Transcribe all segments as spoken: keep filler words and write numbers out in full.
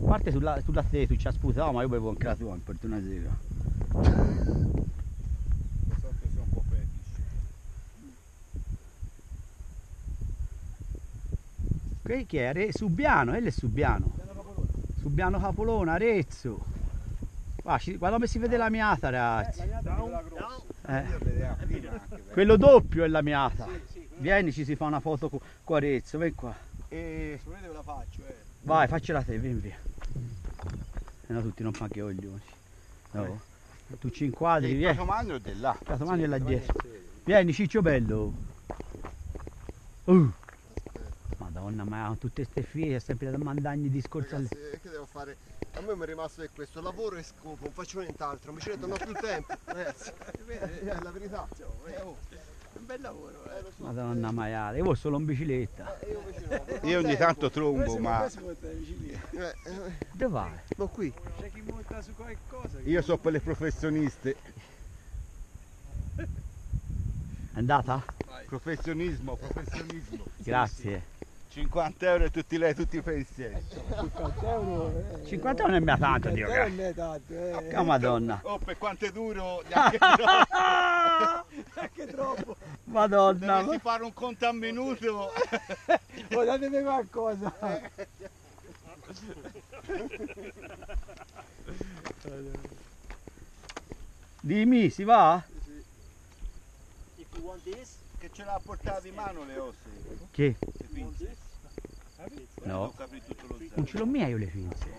parte sulla, sulla te, tu ci ha sputato, ma io bevo anche la tua, per una sera. Lo so che sono un po' fetish. Qui chi è? Re, Subiano, quello è Subiano. Subiano Capolona, Arezzo. Guarda, ci- guarda come si vede la miata, ragazzi. Eh. Quello doppio è la miata. Vieni, ci si fa una foto con con Arezzo, ven qua. E se volete ve la faccio, eh. Vai, faccela te, vieni via. Se no tutti non fanno che coglioni. No. Tu ci inquadri, Il vieni. Casomagno è di là. Casomagno è là dietro. Vieni, Ciccio bello. Uh. Madonna, ma con tutte ste figlie, è sempre da mandargli discorsi alle... Ragazzi, che devo fare? A me mi è rimasto che questo lavoro è scopo, non faccio nient'altro, mi ci non ho più tempo, ragazzi. È la verità. Eh, oh. È un bel lavoro, eh. lo so. Madonna maiale, io solo in bicicletta. Eh, io invece no, non Io ogni tempo. tanto trombo, ma Eh, eh, Dove vai? ma qui. c'è chi monta su qualcosa. Io so per le professioniste. È andata? Professionismo, professionismo. Grazie. cinquanta euro e tutti lei, tutti i pensieri. cinquanta euro, eh. cinquanta non è mica tanto, Dio. cinquanta euro che- non è tanto, eh. Oh madonna. Oh, per quanto è duro, neanche troppo. Anche troppo. Madonna. Dovessi fare un conto a minuto. Oh, datemi qualcosa. Dimmi, si va? Che ce l'ha portato in mano le osse. Che? Le pinze. No. Ho capito tutto lo zaino. Non ce l'ho mia io le pinze.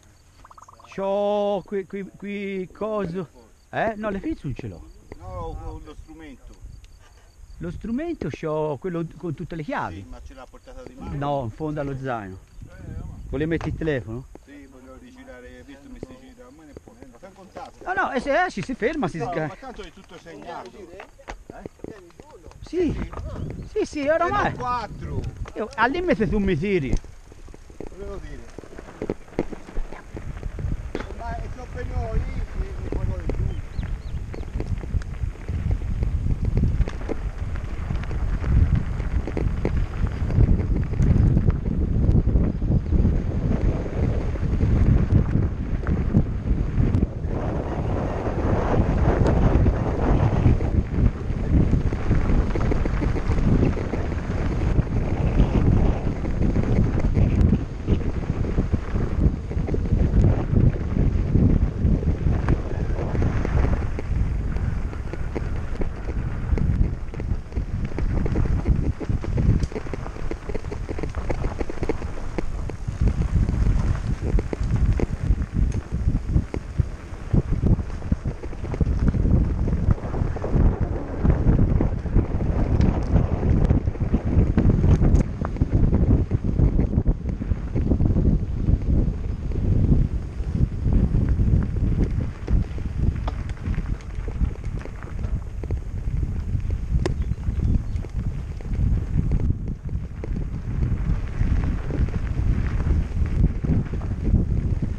C'ho qui, qui, qui coso. Eh? No, le pinze non ce l'ho. No, con lo strumento. Lo strumento c'ho quello con tutte le Sì, chiavi. ma ce l'ha portata di mano. No, in fondo allo zaino. Vuole mettere il telefono? Sì, voglio rigirare, visto mi si gira, a me ne può. Ma fai un contatto. No, no, e se esci si ferma, si No, sca- ma tanto è tutto segnato. Sì, sì, sì, oramai. quattro. Io, al limite tu mi tiri. Volevo dire. Ma è troppo noi che poi vuole giù.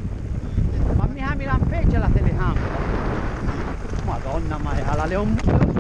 Ma mica mi lampeggia la telecamera. Madonna, ma è alla Leon...